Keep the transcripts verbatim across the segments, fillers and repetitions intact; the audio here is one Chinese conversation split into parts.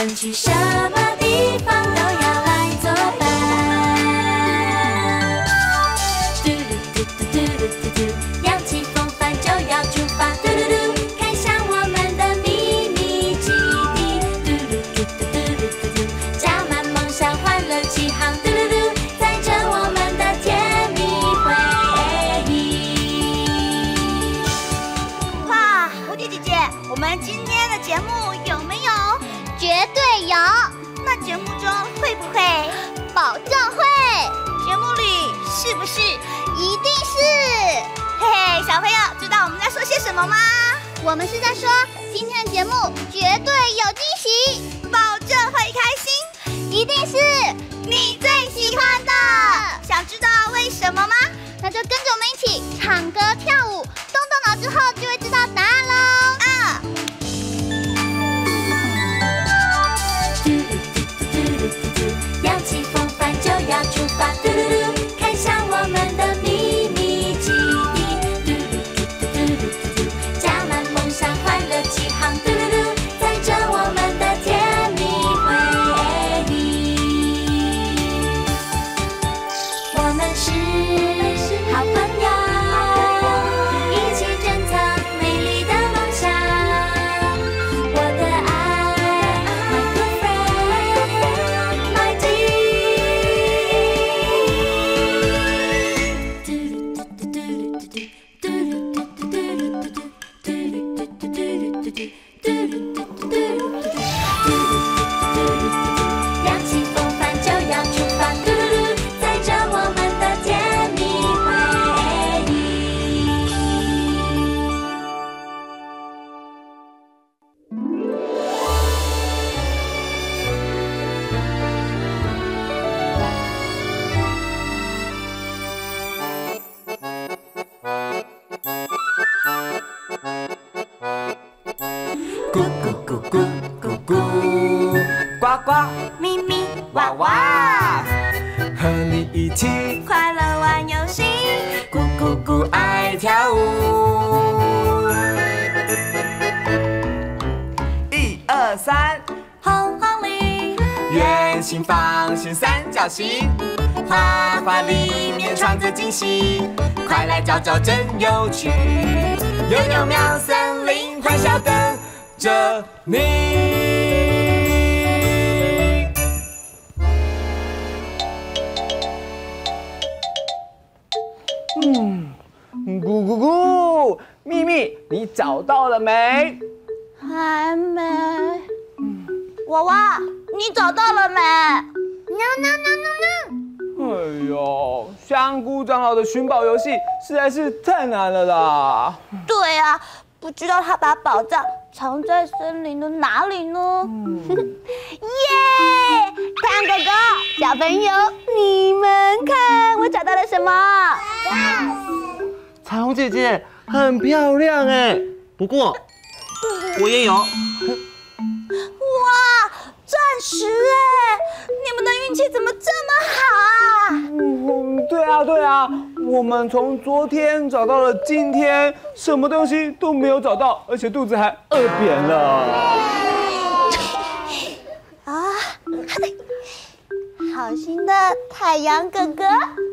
论去什么地方都要来作伴。嘟噜嘟嘟嘟噜嘟嘟，扬起风帆就要出发。嘟噜嘟，开向我们的秘密基地。嘟噜嘟嘟嘟噜嘟嘟，加满梦想，欢乐起航。嘟噜嘟，载着我们的甜蜜回忆。 哇，蝴蝶姐姐，我们今天的节目有没有？ 绝对有。 那节目中会不会？ 保证会。 节目里是不是？ 一定是。 嘿嘿，小朋友知道我们在说些什么吗？ 我们是在说今天的节目绝对有惊喜， 保证会开心， 一定是你最喜欢的。想知道为什么吗？ 那就跟着我们一起唱歌跳舞，动动脑之后就会知道答案喽。 啊！ 嘟噜嘟嘟嘟噜嘟嘟，扬起风帆就要出发。嘟噜嘟，开向我们的秘密基地。嘟噜嘟嘟嘟噜嘟嘟，加满梦想，欢乐起航。嘟噜嘟，载着我们的甜蜜回忆。我们是好朋友，一起珍藏美丽的梦想。我的爱 ，my good friend，my dear。嘟噜嘟嘟嘟噜嘟嘟，嘟噜嘟嘟嘟噜嘟嘟，嘟噜嘟嘟嘟噜嘟嘟，嘟噜嘟嘟嘟噜嘟嘟，嘟噜嘟嘟嘟噜嘟嘟，嘟噜嘟嘟，扬起风帆就要出发。嘟噜嘟，载着我们的甜蜜回忆。 咕咕咕咕咕咕，呱呱咪咪哇哇，和你一起快乐玩游戏， 咕咕咕爱跳舞。一二三， 轰轰里， 圆形、方形、三角形，花花里面藏着惊喜，快来找找真有趣。有有喵森林欢笑等着你。嗯，咕咕咕，秘密，你找到了没？ 还没。 娃娃，你找到了没？ No no no no no。 哎呦，香菇长老的寻宝游戏实在是太难了啦！ 对啊，不知道他把宝藏藏在森林的哪里呢？ 嗯、 耶！看哥哥，小朋友，你们看，我找到了什么？ 彩虹姐姐很漂亮哎，不过我也有。 哇，钻石哎！你们的运气怎么这么好啊？ 嗯，对啊对啊，我们从昨天找到了今天，什么东西都没有找到，而且肚子还饿扁了。 啊，好心的太阳哥哥，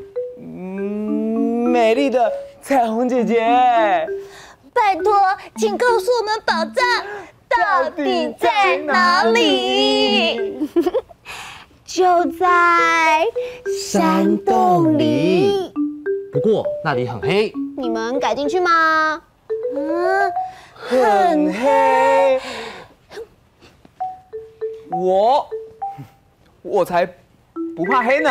嗯，美丽的彩虹姐姐， 拜托，请告诉我们宝藏到底在哪里？就在山洞里。 不过那里很黑， 你们敢进去吗？ 嗯， 很黑。我，我才不怕黑呢。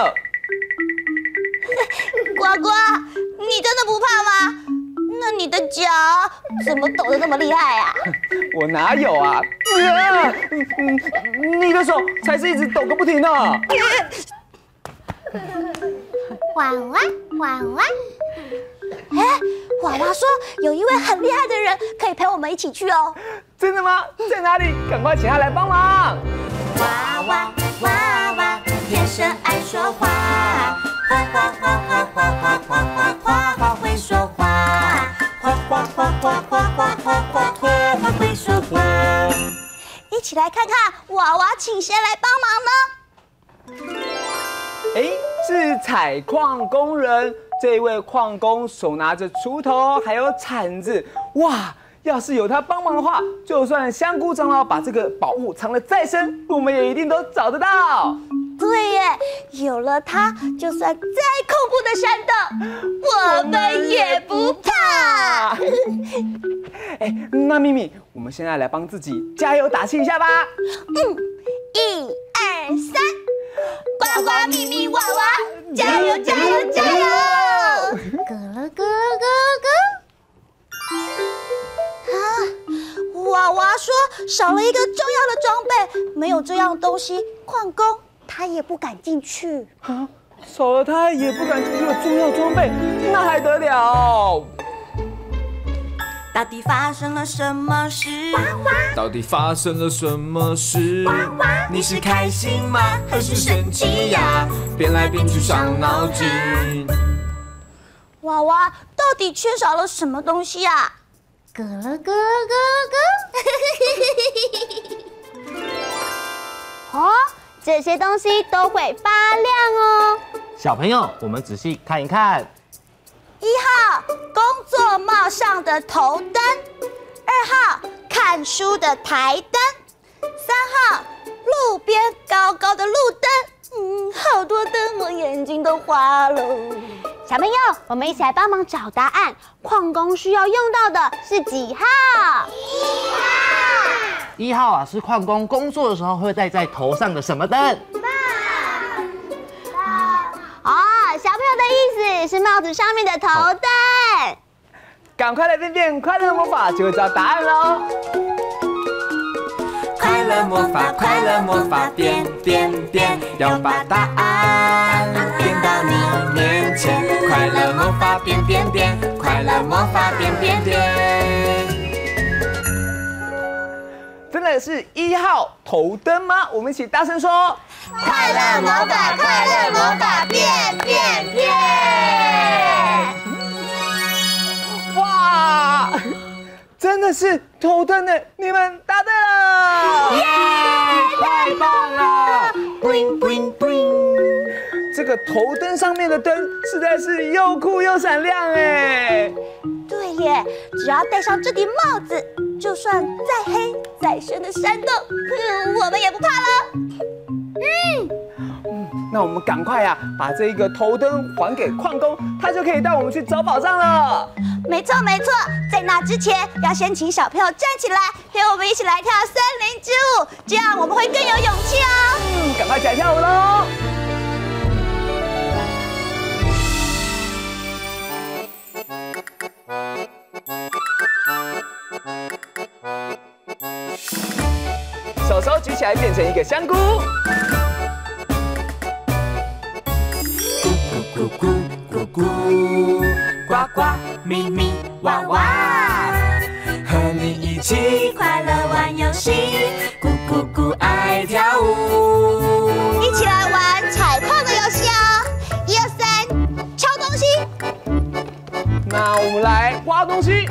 呱呱，你真的不怕吗？那你的脚怎么抖得那么厉害啊？ 我哪有啊？啊嗯嗯，你的手才是一直抖个不停呢。 婉婉婉婉， 哎，娃娃说有一位很厉害的人可以陪我们一起去哦。 真的吗？在哪里？赶快请他来帮忙。 娃娃娃娃，天生爱说话，花花花花花花花花花花会说话，花花花花花花花花花会说话。 咦， 一起来看看娃娃请谁来帮忙呢？ 哎，是采矿工人。这位矿工手拿着锄头，还有铲子，哇！要是有他帮忙的话，就算香菇长老把这个宝物藏得再深，我们也一定都找得到。 对耶，有了它，就算再恐怖的山洞，我们也不怕。 哎，那咪咪，我们现在来帮自己加油打气一下吧。 嗯，一二三，呱呱咪咪娃娃，加油加油加油！咯咯咯咯咯。啊！娃娃说少了一个重要的装备，没有这样东西，矿工他也不敢进去。 啊，少了他也不敢进去的重要装备，那还得了？ 到底发生了什么事？ 到底发生了什么事？你是开心吗？还是生气呀？变来变去伤脑筋。 娃娃到底缺少了什么东西啊？咯咯咯咯咯！哦，这些东西都会发亮哦。 小朋友，我们仔细看一看。 一号，工作帽上的头灯；二号，看书的台灯；三号，路边高高的路灯。嗯，好多灯，我眼睛都花了。小朋友，我们一起来帮忙找答案。矿工需要用到的是几号？ 一号。 一号啊，是矿工工作的时候会戴在头上的什么灯？ 哦，小朋友的意思是帽子上面的头灯。 赶快来变变快乐魔法，就会知道答案喽！ 快乐魔法，快乐魔法，变变变，要把答案变到你面前。快乐魔法变变变，快乐魔法变变变。 真的是一号头灯吗？我们一起大声说： 快乐魔法，快乐魔法，变变变！ 哇，真的是头灯呢！你们答对了！ 耶，太棒了 ！Bling bling bling。 这个头灯上面的灯实在是又酷又闪亮哎！ 对耶，只要戴上这顶帽子，就算再黑再深的山洞，嗯，我们也不怕了。 嗯，那我们赶快呀、啊，把这个头灯还给矿工，他就可以带我们去找宝藏了。 没错没错，在那之前要先请小朋友站起来，陪我们一起来跳森林之舞，这样我们会更有勇气哦。 嗯，赶快起来跳舞喽！手手举起来变成一个香菇。 咕咕咕咕咕，呱呱咪咪哇哇，和你一起快乐玩游戏，咕咕咕爱跳舞。 一起来玩采矿的游戏哦！一二三，敲东西。 那我们来挖东西，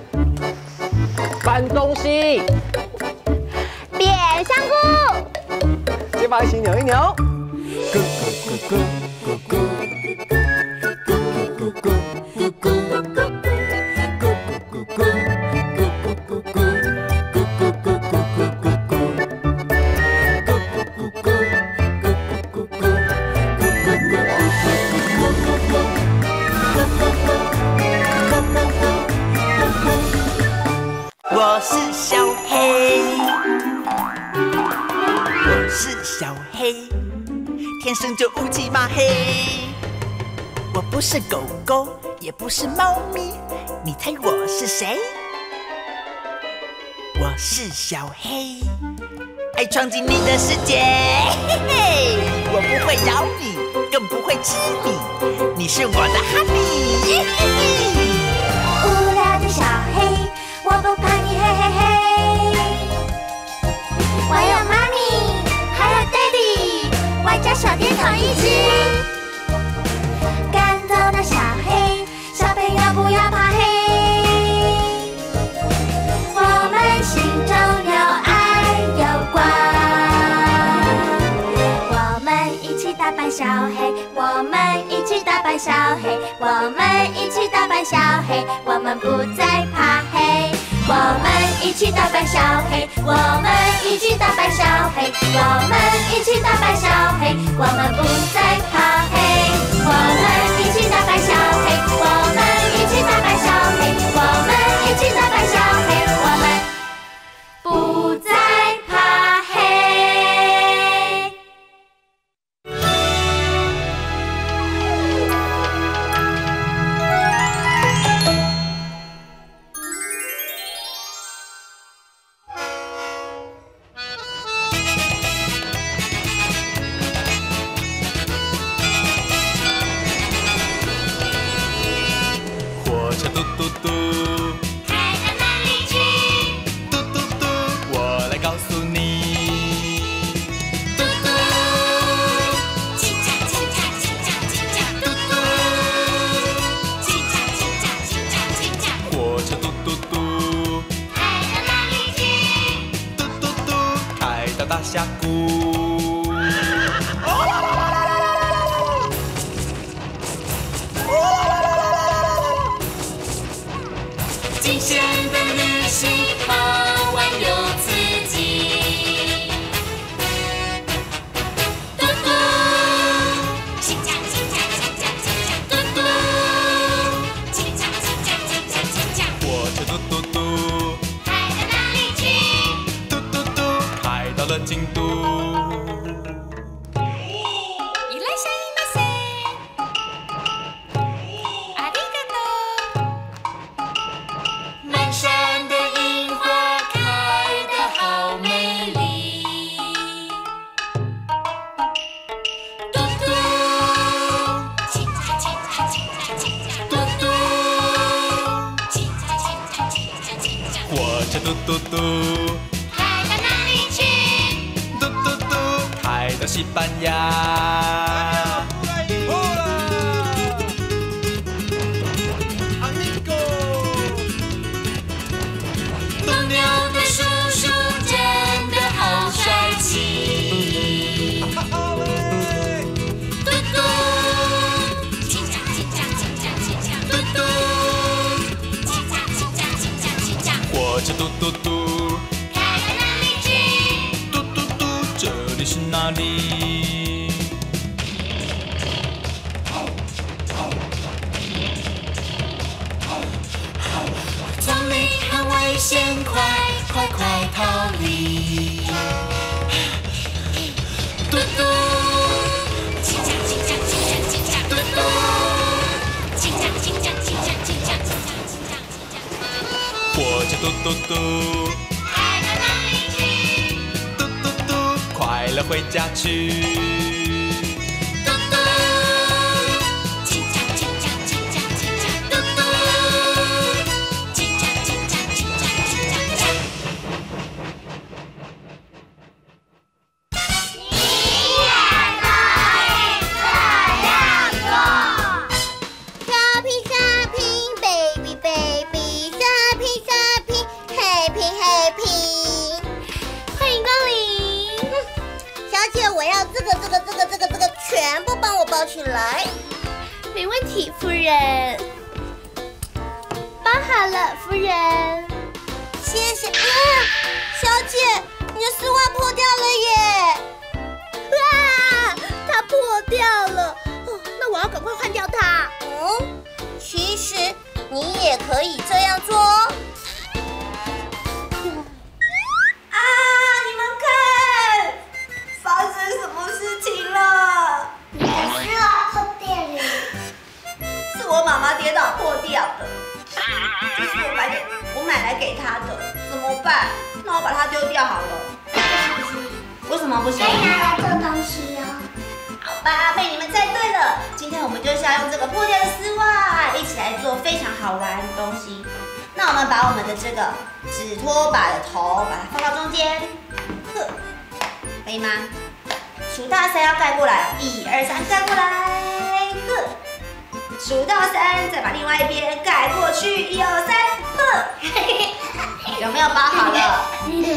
搬东西， 变香菇， 肩膀一起扭一扭。 咕咕咕咕咕咕。 我是小黑，我是小黑，天生就乌漆嘛黑。我不是狗狗，也不是猫咪，你猜我是谁？我是小黑，爱闯进你的世界，嘿嘿，我不会咬你，更不会吃你，你是我的哈尼，嘿嘿。 无聊的小黑，我不怕你，嘿嘿嘿。我有妈咪，还有 daddy， 外加小电筒一只。感动的小黑，小朋友不要怕黑。我们心中有爱，有小黑，我们一起打败小黑，我们一起打败小黑，我们不再怕黑。我们一起打败小黑，我们一起打败小黑，我们一起打败小黑，我们不再怕黑。我们一起打败小黑，我们一起打败小黑，我们一起打败小黑，我们不再怕黑。 火车嘟嘟嘟， 开到哪里去？ 嘟嘟嘟，我来告诉你。 嘟嘟，叽喳叽喳叽喳叽喳，嘟嘟，叽喳叽喳叽喳叽喳。 火车嘟嘟嘟， 开到哪里去？ 嘟嘟嘟，开到大峡谷。 惊险的旅行，好玩又刺激。嘟嘟，叽喳叽喳叽喳叽喳，嘟嘟，叽喳叽喳叽喳叽喳。 火车嘟嘟嘟， 开到哪里去？ 嘟嘟嘟，开到了京都。 いらっしゃいませ。ありがとう。满山的樱花开得好美丽。嘟嘟，叽喳叽喳叽喳叽喳，嘟嘟，叽喳叽喳叽喳叽喳。 火车嘟嘟嘟， 开到哪里去？ 嘟嘟嘟，开到西班牙。 斗牛的叔叔真的好帅气。嘟嘟，叽喳叽喳叽喳叽喳，嘟嘟，叽喳叽喳叽喳叽喳。 火车嘟嘟嘟， 开到哪里去？ 嘟嘟嘟，这里是哪里？ 丛林很危险，快快快逃离！嘟嘟，叽喳叽喳叽喳叽喳，嘟嘟，叽喳叽喳叽喳叽喳叽喳叽喳叽喳。 火车嘟嘟嘟， 开到哪里去？ 嘟嘟嘟，快乐回家去。 嘟嘟，叽喳叽喳叽喳叽喳，嘟嘟，叽喳叽喳叽喳叽喳喳。你也可以这样做。 Shopping shopping baby baby shopping shopping happy happy。 欢迎光临。 小姐，我要这个这个这个这个这个全部帮我包起来。 没问题，夫人。包好了，夫人。 谢谢。啊，小姐，你的丝袜破掉了耶！ 啊，它破掉了。哦，那我要赶快换掉它。 嗯，其实你也可以这样做哦。 啊！你们看，发生什么事情了？ 你的丝袜破掉了。 是我妈妈跌倒破掉的，这是我买给我买来给她的，怎么办？那我把它丢掉好了。为什么不行？ 可以拿来做东西哦。 好吧，被你们猜对了。今天我们就是要用这个破掉的丝袜，一起来做非常好玩的东西。那我们把我们的这个纸拖把的头把它放到中间，呵，可以吗？数到三要盖过来，一二三，盖过来，呵。数到三，再把另外一边盖过去，一二三，呵。有没有包好了？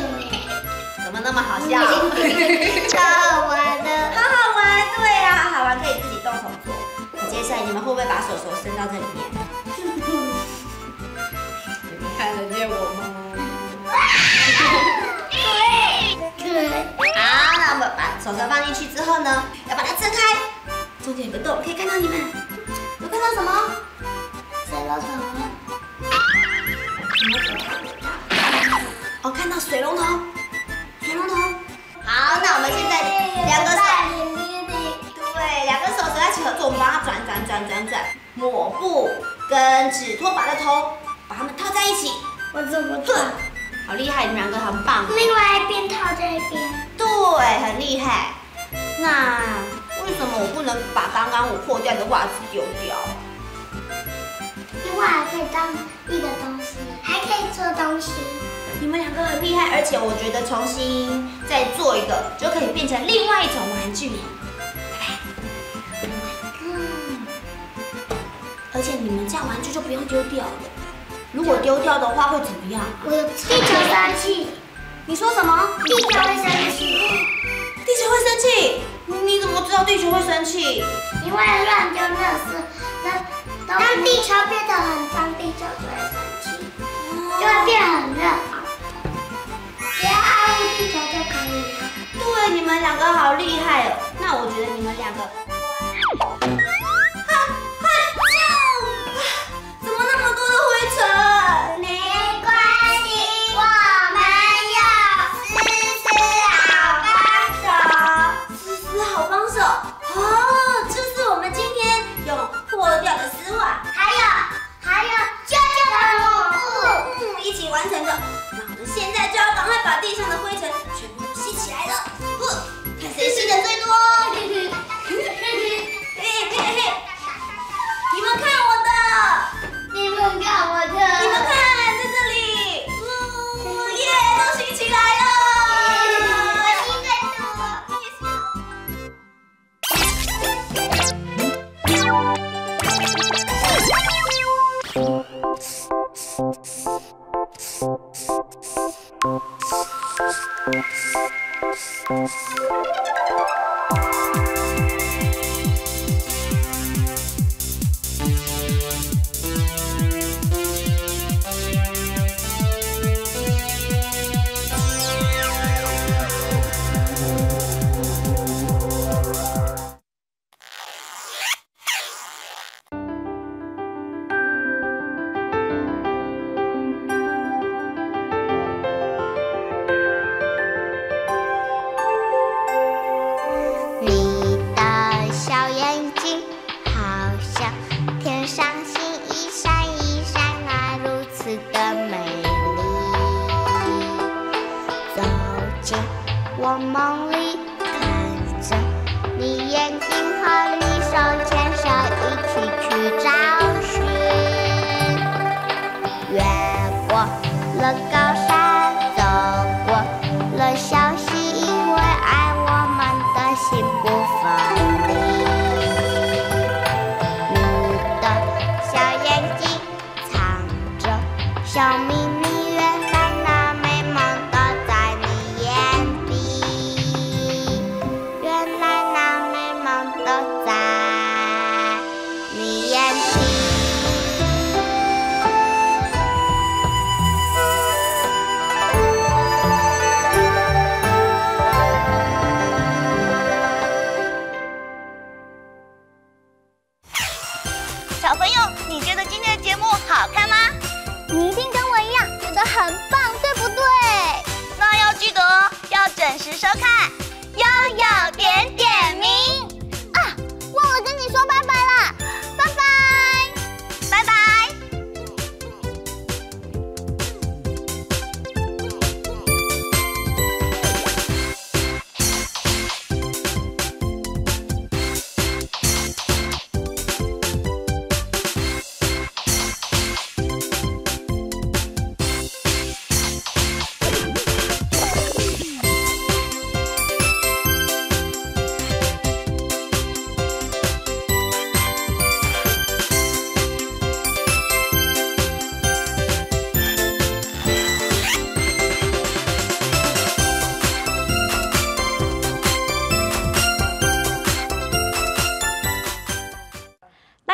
怎么那么好笑？ 超好玩的， 好好玩，对啊，好玩赛，你们会不会把手手伸到这里面？你们看得见我吗？对对。好，那我们把手手放进去之后呢，要把它撑开，中间有个洞，可以看到你们。有看到什么？水龙头。哦，看到水龙头，水龙头。好，那我们现在两个手，对，两个手手在一起合作，我们把它转转转转转，抹布跟纸拖把的头，把它们套在一起。 我怎么做？ 好厉害，你们两个很棒。 另外一边套在一边。 对，很厉害。那为什么我不能把刚刚我破掉的袜子丢掉？ 另外还可以当一个东西，还可以做东西。 你们两个很厉害，而且我觉得重新再做一个，就可以变成另外一种玩具。而且你们这样玩具就不用丢掉了。如果丢掉的话会怎么样？ 我有地球生气。 你说什么？ 地球会生气。 地球会生气？你怎么知道地球会生气？ 因为乱丢垃圾，那当地球变得很脏，地球就会生气，就会变很热。只要爱护地球就可以了。 对，你们两个好厉害哦。那我觉得你们两个，哈哈啾！怎么那么多的灰尘？ 没关系，我们有思思好帮手。 思思好帮手哦，就是我们今天用破掉的丝袜， 还有还有旧旧的抹布， 嗯，一起完成的。那我们现在就要赶快把地上的灰尘全部都吸起来了。呃，看谁吸的最多。嘿嘿嘿嘿，你们看我的， 你们看我的， 你们看在这里，嗯，耶，都吸起来了。 我吸最多。 小朋友，你觉得今天的节目好看吗？ 你一定跟我一样觉得很棒，对不对？ 那要记得要准时收看，悠悠点点名啊！忘了跟你说拜拜啦，拜拜， 拜拜。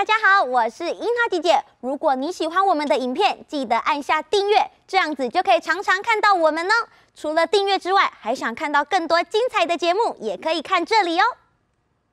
大家好，我是樱桃姐姐。如果你喜欢我们的影片，记得按下订阅，这样子就可以常常看到我们哦。除了订阅之外，还想看到更多精彩的节目，也可以看这里哦。